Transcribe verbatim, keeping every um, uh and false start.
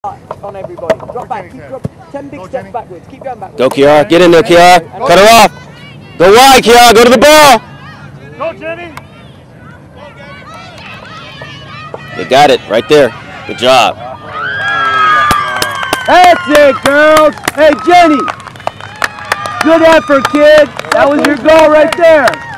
On everybody. Drop back. Keep drop. Ten big steps backwards. Keep going backwards. Go, Kiara. Get in there, Kiara. Cut her off. Go wide, Kiara. Go to the ball. Go, Jenny. You got it right there. Good job. That's it, girls. Hey, Jenny. Good effort, kid. That was your goal right there.